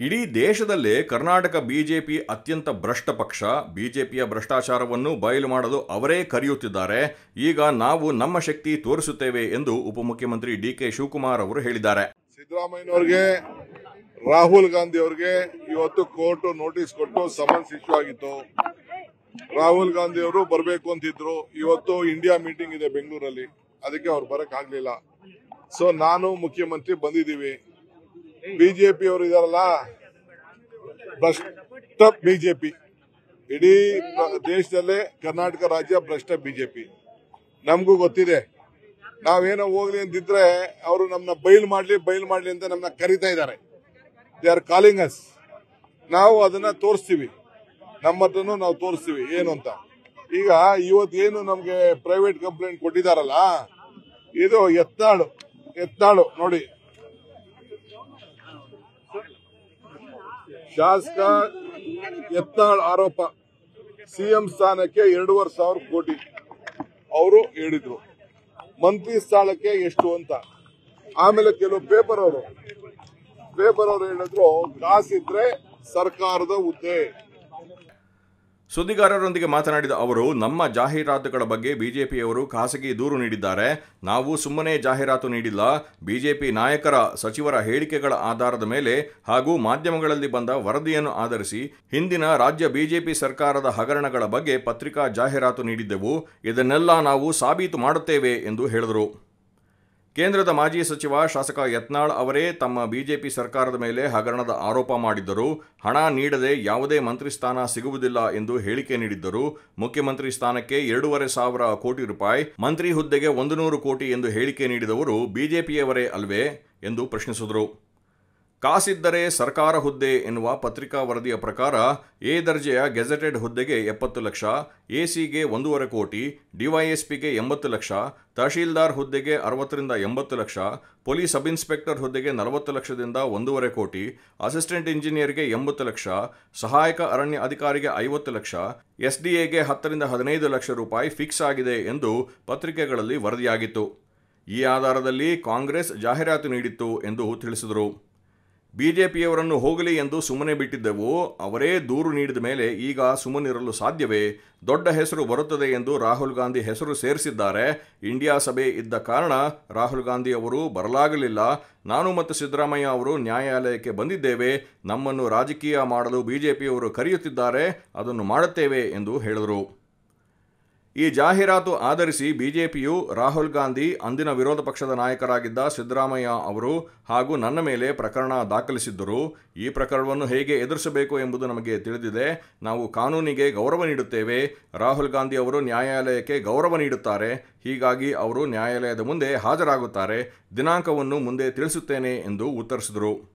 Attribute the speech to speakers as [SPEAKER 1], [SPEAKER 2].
[SPEAKER 1] ಇಡೀ ದೇಶದಲ್ಲೇ ಕರ್ನಾಟಕ ಬಿಜೆಪಿ ಅತ್ಯಂತ ಭ್ರಷ್ಟ ಪಕ್ಷ. ಬಿಜೆಪಿಯ ಭ್ರಷ್ಟಾಚಾರವನ್ನು ಬಯಲು ಮಾಡಲು ಅವರೇ ಕರೆಯುತ್ತಿದ್ದಾರೆ. ಈಗ ನಾವು ನಮ್ಮ ಶಕ್ತಿ ತೋರಿಸುತ್ತೇವೆ ಎಂದು ಉಪಮುಖ್ಯಮಂತ್ರಿ ಡಿ.ಕೆ. ಶಿವಕುಮಾರ್ ಅವರು ಹೇಳಿದ್ದಾರೆ.
[SPEAKER 2] ಸಿದ್ದರಾಮಯ್ಯನವರಿಗೆ, ರಾಹುಲ್ ಗಾಂಧಿ ಅವರಿಗೆ ಇವತ್ತು ಕೋರ್ಟ್ ನೋಟಿಸ್ ಕೊಟ್ಟು ಸಮನ್ಸ್ ಇಶ್ಯೂ ಆಗಿತ್ತು. ರಾಹುಲ್ ಗಾಂಧಿ ಅವರು ಬರಬೇಕು ಅಂತಿದ್ರು. ಇವತ್ತು ಇಂಡಿಯಾ ಮೀಟಿಂಗ್ ಇದೆ ಬೆಂಗಳೂರಲ್ಲಿ, ಅದಕ್ಕೆ ಅವ್ರು ಬರಕ್ ಆಗ್ಲಿಲ್ಲ. ಸೊ ನಾನು ಮುಖ್ಯಮಂತ್ರಿ ಬಂದಿದ್ದೀವಿ. ಬಿಜೆಪಿ ಅವರು ಇದಾರಲ್ಲ, ಭ್ರಷ್ಟ ಬಿಜೆಪಿ, ಇಡೀ ದೇಶದಲ್ಲೇ ಕರ್ನಾಟಕ ರಾಜ್ಯ ಭ್ರಷ್ಟ ಬಿಜೆಪಿ. ನಮಗೂ ಗೊತ್ತಿದೆ. ನಾವೇನೋ ಹೋಗ್ಲಿ ಅಂತಿದ್ರೆ ಅವರು ನಮ್ಮನ್ನ ಬಯಲು ಮಾಡ್ಲಿ ಅಂತ ನಮ್ಮನ್ನ ಕರೀತಾ ಇದ್ದಾರೆ. They are calling us. ನಾವು ಅದನ್ನ ತೋರಿಸ್ತೀವಿ, ನಮ್ಮದನ್ನು ನಾವು ತೋರಿಸ್ತೀವಿ ಏನು ಅಂತ. ಈಗ ಇವತ್ತೇನು ನಮ್ಗೆ ಪ್ರೈವೇಟ್ ಕಂಪ್ಲೇಂಟ್ ಕೊಟ್ಟಿದಾರಲ್ಲ, ಇದು ಎತ್ನಾಳು ನೋಡಿ, ಶಾಸಕ ಯತ್ನಾಳ್ ಆರೋಪ. ಸಿಎಂ ಸ್ಥಾನಕ್ಕೆ 2,500 ಕೋಟಿ ಅವರು ಹೇಳಿದ್ರು, ಮಂತ್ರಿ ಸ್ಥಾನಕ್ಕೆ ಎಷ್ಟು ಅಂತ. ಆಮೇಲೆ ಕೆಲವು ಪೇಪರ್ ಅವರು ಹೇಳಿದ್ರು, ಕಾಸಿದ್ರೆ ಸರ್ಕಾರದ ಹುದ್ದೆ.
[SPEAKER 1] ಸುದ್ದಿಗಾರರೊಂದಿಗೆ ಮಾತನಾಡಿದ ಅವರು, ನಮ್ಮ ಜಾಹೀರಾತುಗಳ ಬಗ್ಗೆ ಬಿಜೆಪಿಯವರು ಖಾಸಗಿ ದೂರು ನೀಡಿದ್ದಾರೆ. ನಾವು ಸುಮ್ಮನೆ ಜಾಹೀರಾತು ನೀಡಿಲ್ಲ. ಬಿಜೆಪಿ ನಾಯಕರ, ಸಚಿವರ ಹೇಳಿಕೆಗಳ ಆಧಾರದ ಮೇಲೆ ಹಾಗೂ ಮಾಧ್ಯಮಗಳಲ್ಲಿ ಬಂದ ವರದಿಯನ್ನು ಆಧರಿಸಿ ಹಿಂದಿನ ರಾಜ್ಯ ಬಿಜೆಪಿ ಸರ್ಕಾರದ ಹಗರಣಗಳ ಬಗ್ಗೆ ಪತ್ರಿಕಾ ಜಾಹೀರಾತು ನೀಡಿದ್ದೆವು. ಇದನ್ನೆಲ್ಲ ನಾವು ಸಾಬೀತು ಮಾಡುತ್ತೇವೆ ಎಂದು ಹೇಳಿದರು. ಕೇಂದ್ರದ ಮಾಜಿ ಸಚಿವ ಶಾಸಕ ಯತ್ನಾಳ್ ಅವರೇ ತಮ್ಮ ಬಿಜೆಪಿ ಸರ್ಕಾರದ ಮೇಲೆ ಹಗರಣದ ಆರೋಪ ಮಾಡಿದ್ದರು. ಹಣ ನೀಡದೆ ಯಾವುದೇ ಮಂತ್ರಿ ಸ್ಥಾನ ಸಿಗುವುದಿಲ್ಲ ಎಂದು ಹೇಳಿಕೆ ನೀಡಿದ್ದರು. ಮುಖ್ಯಮಂತ್ರಿ ಸ್ಥಾನಕ್ಕೆ 2,500 ಕೋಟಿ ರೂಪಾಯಿ, ಮಂತ್ರಿ ಹುದ್ದೆಗೆ 100 ಕೋಟಿ ಎಂದು ಹೇಳಿಕೆ ನೀಡಿದವರು ಬಿಜೆಪಿಯವರೇ ಅಲ್ವೇ ಎಂದು ಪ್ರಶ್ನಿಸಿದರು. ಕಾಸಿದ್ದರೆ ಸರ್ಕಾರ ಹುದ್ದೆ ಎನ್ನುವ ಪತ್ರಿಕಾ ವರದಿಯ ಪ್ರಕಾರ ಎ ದರ್ಜೆಯ ಗೆಜೆಟೆಡ್ ಹುದ್ದೆಗೆ 70 ಲಕ್ಷ, ಎಸಿಗೆ 1.5 ಕೋಟಿ, ಡಿವೈಎಸ್ಪಿಗೆ 80 ಲಕ್ಷ, ತಹಶೀಲ್ದಾರ್ ಹುದ್ದೆಗೆ 60 ರಿಂದ 80 ಲಕ್ಷ, ಪೊಲೀಸ್ ಸಬ್ ಇನ್ಸ್ಪೆಕ್ಟರ್ ಹುದ್ದೆಗೆ 40 ಲಕ್ಷದಿಂದ 1.5 ಕೋಟಿ, ಅಸಿಸ್ಟೆಂಟ್ ಇಂಜಿನಿಯರ್ಗೆ 80 ಲಕ್ಷ, ಸಹಾಯಕ ಅರಣ್ಯ ಅಧಿಕಾರಿಗೆ 50 ಲಕ್ಷ, ಎಸ್ಡಿಎಗೆ 10 ರಿಂದ 15 ಲಕ್ಷ ರೂಪಾಯಿ ಫಿಕ್ಸ್ ಆಗಿದೆ ಎಂದು ಪತ್ರಿಕೆಗಳಲ್ಲಿ ವರದಿಯಾಗಿತ್ತು. ಈ ಆಧಾರದಲ್ಲಿ ಕಾಂಗ್ರೆಸ್ ಜಾಹೀರಾತು ನೀಡಿತ್ತು ಎಂದು ತಿಳಿಸಿದರು. ಬಿಜೆಪಿಯವರನ್ನು ಹೋಗಲಿ ಎಂದು ಸುಮ್ಮನೆ ಬಿಟ್ಟಿದ್ದೆವು. ಅವರೇ ದೂರು ನೀಡಿದ ಮೇಲೆ ಈಗ ಸುಮ್ಮನಿರಲು ಸಾಧ್ಯವೇ? ದೊಡ್ಡ ಹೆಸರು ಬರುತ್ತದೆ ಎಂದು ರಾಹುಲ್ ಗಾಂಧಿ ಹೆಸರು ಸೇರಿಸಿದ್ದಾರೆ. ಇಂಡಿಯಾ ಸಭೆ ಇದ್ದ ಕಾರಣ ರಾಹುಲ್ ಗಾಂಧಿ ಅವರು ಬರಲಾಗಲಿಲ್ಲ. ನಾನು ಮತ್ತು ಸಿದ್ದರಾಮಯ್ಯ ಅವರು ನ್ಯಾಯಾಲಯಕ್ಕೆ ಬಂದಿದ್ದೇವೆ. ನಮ್ಮನ್ನು ರಾಜಕೀಯ ಮಾಡಲು ಬಿಜೆಪಿಯವರು ಕರೆಯುತ್ತಿದ್ದಾರೆ, ಅದನ್ನು ಮಾಡುತ್ತೇವೆ ಎಂದು ಹೇಳಿದರು. ಈ ಜಾಹೀರಾತು ಆಧರಿಸಿ ಬಿಜೆಪಿಯು ರಾಹುಲ್ ಗಾಂಧಿ, ಅಂದಿನ ವಿರೋಧ ಪಕ್ಷದ ನಾಯಕರಾಗಿದ್ದ ಸಿದ್ದರಾಮಯ್ಯ ಅವರು ಹಾಗೂ ನನ್ನ ಮೇಲೆ ಪ್ರಕರಣ ದಾಖಲಿಸಿದ್ದರು. ಈ ಪ್ರಕರಣವನ್ನು ಹೇಗೆ ಎದುರಿಸಬೇಕು ಎಂಬುದು ನಮಗೆ ತಿಳಿದಿದೆ. ನಾವು ಕಾನೂನಿಗೆ ಗೌರವ ನೀಡುತ್ತೇವೆ. ರಾಹುಲ್ ಗಾಂಧಿ ಅವರು ನ್ಯಾಯಾಲಯಕ್ಕೆ ಗೌರವ ನೀಡುತ್ತಾರೆ. ಹೀಗಾಗಿ ಅವರು ನ್ಯಾಯಾಲಯದ ಮುಂದೆ ಹಾಜರಾಗುತ್ತಾರೆ. ದಿನಾಂಕವನ್ನು ಮುಂದೆ ತಿಳಿಸುತ್ತೇನೆ ಎಂದು ಉತ್ತರಿಸಿದರು.